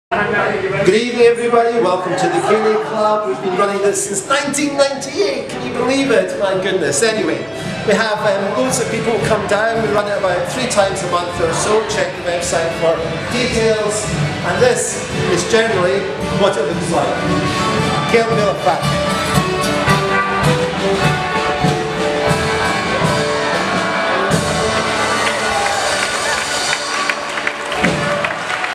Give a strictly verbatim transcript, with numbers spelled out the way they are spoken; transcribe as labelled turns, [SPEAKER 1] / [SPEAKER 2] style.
[SPEAKER 1] Good evening everybody, welcome to the Ceilidh Club. We've been running this since nineteen ninety-eight, can you believe it? My goodness. Anyway, we have um, loads of people come down. We run it about three times a month or so. Check the website for details. And this is generally what it looks like. Ceilidh Club.